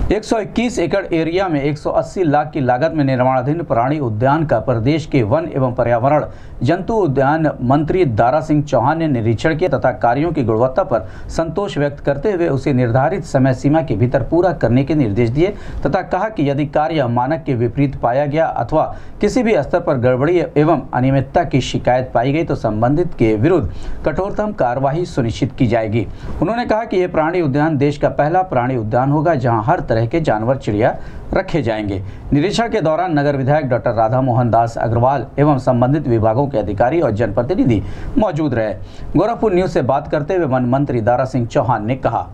121 एकड़ एरिया में 180 लाख की लागत में निर्माणाधीन प्राणी उद्यान का प्रदेश के वन एवं पर्यावरण जंतु उद्यान मंत्री दारा सिंह चौहान ने निरीक्षण किया तथा कार्यों की गुणवत्ता पर संतोष व्यक्त करते हुए उसे निर्धारित समय सीमा के भीतर पूरा करने के निर्देश दिए तथा कहा कि यदि कार्य मानक के विपरीत पाया गया अथवा किसी भी स्तर पर गड़बड़ी एवं अनियमितता की शिकायत पाई गई तो संबंधित के विरुद्ध कठोरतम कार्रवाई सुनिश्चित की जाएगी। उन्होंने कहा कि यह प्राणी उद्यान देश का पहला प्राणी उद्यान होगा जहां हर तरह के जानवर चिड़िया रखे जाएंगे। निरीक्षण के दौरान नगर विधायक डॉक्टर राधा मोहन दास अग्रवाल एवं संबंधित विभागों के अधिकारी और जनप्रतिनिधि मौजूद रहे। गोरखपुर न्यूज से बात करते हुए वन मंत्री दारा सिंह चौहान ने कहा,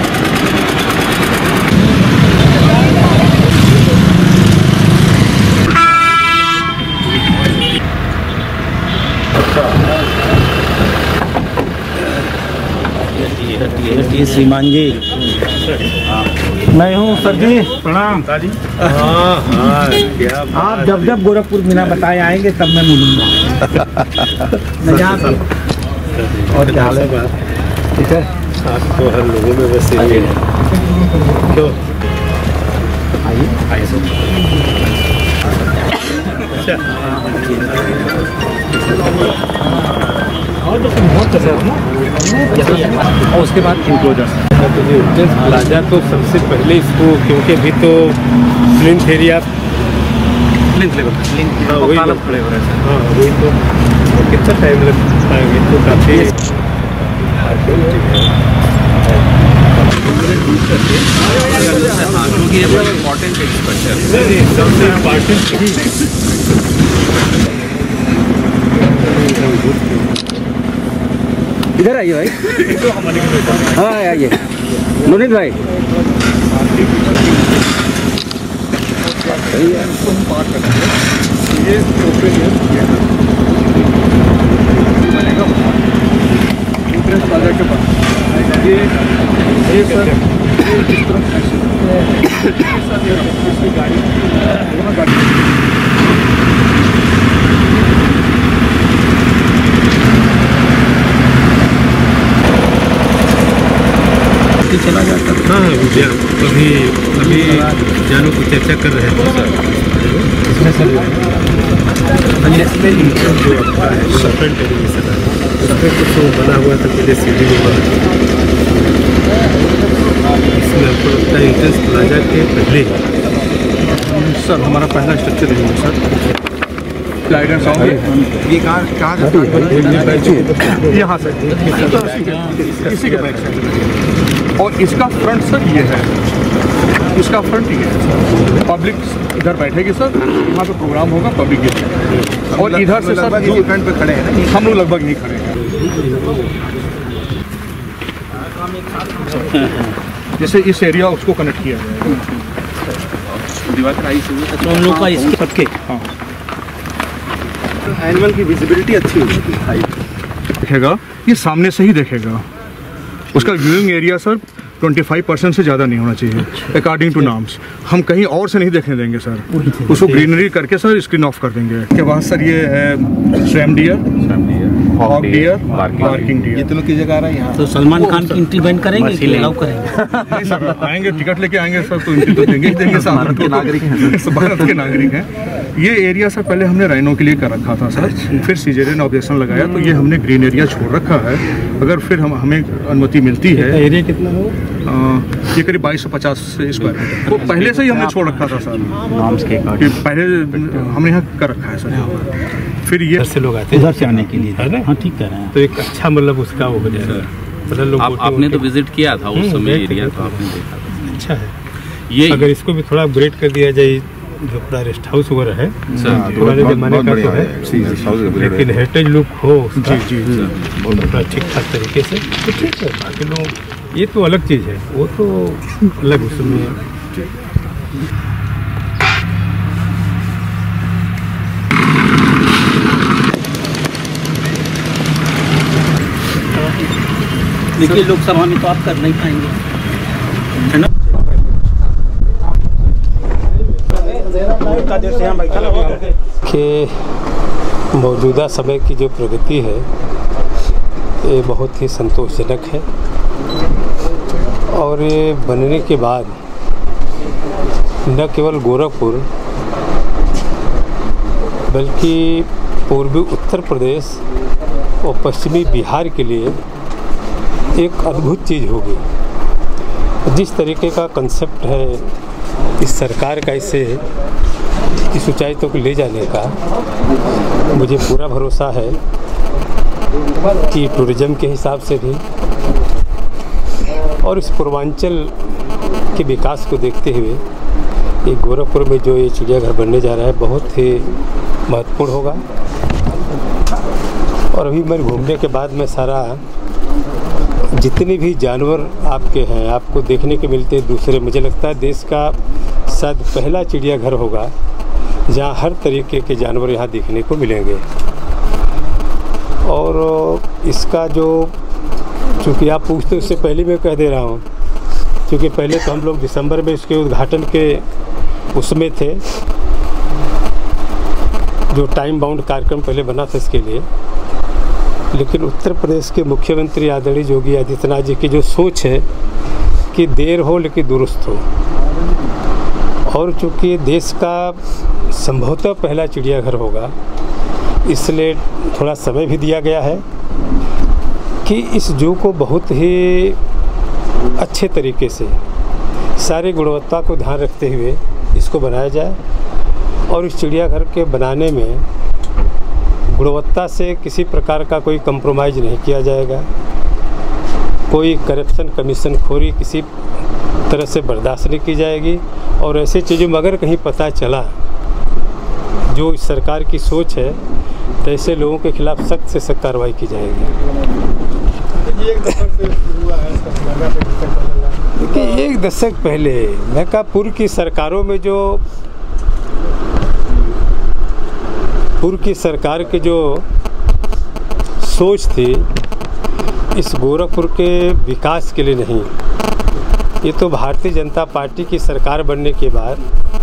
श्रीमान जी मैं हूँ सर जी, प्रणाम। आप जब जब गोरखपुर बिना बताए आएंगे तब मैं मिलूंगा। और क्या हाल है? ठीक है। आपको हर लोगों में बस ये क्यों आइए सर। और उसके बाद इंक्लोजर प्लाजा तो सबसे पहले इसको, क्योंकि अभी तो स्लिंथ एरिया वही खड़े हो रहे हैं। हाँ वही तो कितना टाइम लग पाएंगे तो काफ़ी इम्पोर्टेंट सबसे इधर आइए भाई। हाँ आइए नोनित भाई। चला जाता था। हाँ अभी जानू को चर्चा कर रहे थे सर इसमें सर कुछ बना हुआ था पहले सीढ़ी में इसमें आपको लगता है इंट्रेंस प्लाजा के पहले सर हमारा पहला स्ट्रक्चर है सर स्लाइडर्स होंगे। ये कहाँ यहाँ से इसी के बैक साइड और इसका फ्रंट सर ये है, इसका फ्रंट ये है। पब्लिक इधर बैठेगी सर, यहाँ पे प्रोग्राम होगा पब्लिक ये और इधर से सर जो फ्रंट पे खड़े हैं हम लोग लगभग नहीं खड़े हैं। जैसे इस एरिया उसको कनेक्ट किया जाएगा तो हम लोग का इसके सबके। हाँ एनिमल की विजिबिलिटी अच्छी होगी, देखेगा ये सामने से ही देखेगा। उसका व्यूइंग एरिया सर 25% से ज़्यादा नहीं होना चाहिए अकॉर्डिंग टू नॉर्म्स। हम कहीं और से नहीं देखने देंगे सर, उसको ग्रीनरी करके सर स्क्रीन ऑफ कर देंगे। के बाद सर ये है swamp deer, hog deer, barking deer, ये तीनों की जगह आ रहा है यहाँ। तो सलमान खान की एंट्री बैन करेंगे कि अलाउ करेंगे? नहीं सर आएंगे टिकट लेके आएंगे सर तो एंट्री तो देंगे ही देंगे सर। भारत के नागरिक हैं सर, भारत के नागरिक हैं। ये एरिया सर पहले हमने राइनो के लिए कर रखा था सर, फिर सीजेरियन ऑब्जेक्शन लगाया तो ये हमने ग्रीन एरिया छोड़ रखा है। अगर फिर हमें अनुमति मिलती है, एरिया कितना हो ये करीब 2250 स्क्वायर फीट वो पहले से ही हमने छोड़ रखा था सर, पहले हमने यहाँ कर रखा है सर। फिर ये से लोग आते हैं उधर से आने के लिए है ना। हाँ ठीक कह रहे हैं। तो एक अच्छा मतलब उसका वो हो जाएगा। मतलब लोग आपने तो विजिट किया था उस समय एरिया तो आपने देखा था। अच्छा है ये। अगर इसको भी थोड़ा अपग्रेड कर दिया जाए, जो पूरा रेस्ट हाउस वगैरह है पुराने जमाने का तो है, लेकिन हेरिटेज लुक हो जी थोड़ा ठीक ठाक तरीके से तो ठीक है। बाकी लोग ये तो अलग चीज़ है, वो तो अलग उसमें देखिए लोकसभा में तो आप कर नहीं पाएंगे, है ना। कि मौजूदा समय की जो प्रगति है ये बहुत ही संतोषजनक है और ये बनने के बाद न केवल गोरखपुर बल्कि पूर्वी उत्तर प्रदेश और पश्चिमी बिहार के लिए एक अद्भुत चीज़ होगी। जिस तरीके का कंसेप्ट है इस सरकार का इसे इस ऊंचाई तक ले जाने का, मुझे पूरा भरोसा है कि टूरिज़्म के हिसाब से भी और इस पूर्वांचल के विकास को देखते हुए ये गोरखपुर में जो ये चिड़ियाघर बनने जा रहा है बहुत ही महत्वपूर्ण होगा। और अभी मैं घूमने के बाद में सारा जितने भी जानवर आपके हैं आपको देखने के मिलते हैं दूसरे, मुझे लगता है देश का शायद पहला चिड़ियाघर होगा जहाँ हर तरीके के जानवर यहाँ देखने को मिलेंगे। और इसका जो चूँकि आप पूछते उससे पहले मैं कह दे रहा हूँ, क्योंकि पहले तो हम लोग दिसंबर में इसके उद्घाटन के उसमें थे, जो टाइम बाउंड कार्यक्रम पहले बना था इसके लिए, लेकिन उत्तर प्रदेश के मुख्यमंत्री आदरणीय योगी आदित्यनाथ जी की जो सोच है कि देर हो लेकिन दुरुस्त हो, और चूँकि देश का संभवतः पहला चिड़ियाघर होगा इसलिए थोड़ा समय भी दिया गया है कि इस जू को बहुत ही अच्छे तरीके से सारी गुणवत्ता को ध्यान रखते हुए इसको बनाया जाए। और इस चिड़ियाघर के बनाने में गुणवत्ता से किसी प्रकार का कोई कंप्रोमाइज़ नहीं किया जाएगा, कोई करप्शन कमीशन खोरी किसी तरह से बर्दाश्त नहीं की जाएगी। और ऐसे चीज़ों में अगर कहीं पता चला जो इस सरकार की सोच है तो ऐसे लोगों के खिलाफ सख्त से सख्त कार्रवाई की जाएगी। देखिए, एक दशक पहले मैं कहा पूर्व की सरकारों में जो पूर्व की सरकार की जो सोच थी इस गोरखपुर के विकास के लिए नहीं, ये तो भारतीय जनता पार्टी की सरकार बनने के बाद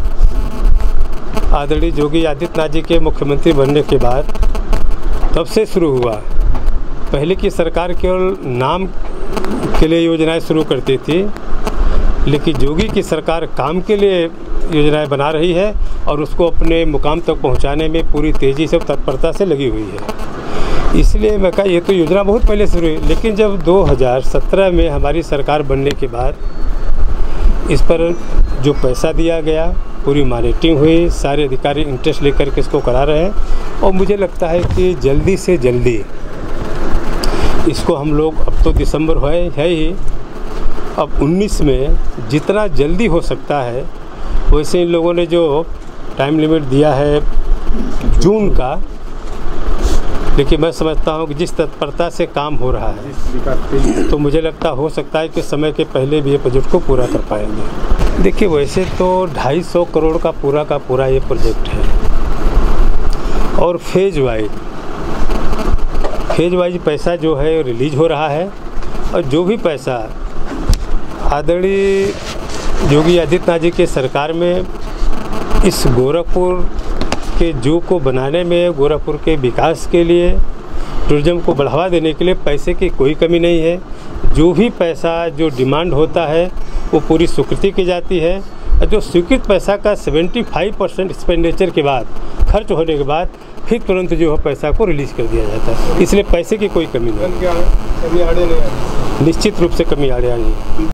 आदरणीय योगी आदित्यनाथ जी के मुख्यमंत्री बनने के बाद तब से शुरू हुआ। पहले की सरकार केवल नाम के लिए योजनाएं शुरू करती थी, लेकिन योगी की सरकार काम के लिए योजनाएं बना रही है और उसको अपने मुकाम तक पहुंचाने में पूरी तेज़ी से तत्परता से लगी हुई है। इसलिए मैं कहा ये तो योजना बहुत पहले शुरू हुई, लेकिन जब 2017 में हमारी सरकार बनने के बाद इस पर जो पैसा दिया गया, पूरी मॉनिटरिंग हुई, सारे अधिकारी इंटरेस्ट लेकर के इसको करा रहे हैं। और मुझे लगता है कि जल्दी से जल्दी इसको हम लोग, अब तो दिसंबर है ही, अब 19 में जितना जल्दी हो सकता है वैसे इन लोगों ने जो टाइम लिमिट दिया है जून का, लेकिन मैं समझता हूँ कि जिस तत्परता से काम हो रहा है तो मुझे लगता हो सकता है कि समय के पहले भी ये प्रोजेक्ट को पूरा कर पाएंगे। देखिए, वैसे तो 250 करोड़ का पूरा ये प्रोजेक्ट है और फेज वाइज पैसा जो है रिलीज हो रहा है। और जो भी पैसा आदरणीय योगी आदित्यनाथ जी के सरकार में इस गोरखपुर के जू को बनाने में, गोरखपुर के विकास के लिए, टूरिज्म को बढ़ावा देने के लिए पैसे की कोई कमी नहीं है। जो भी पैसा जो डिमांड होता है वो पूरी स्वीकृति की जाती है। और जो स्वीकृत पैसा का 75% एक्सपेंडिचर के बाद, खर्च होने के बाद फिर तुरंत जो है पैसा को रिलीज़ कर दिया जाता है। इसलिए पैसे की कोई कमी नहीं, निश्चित रूप से कमी आड़े आएगी।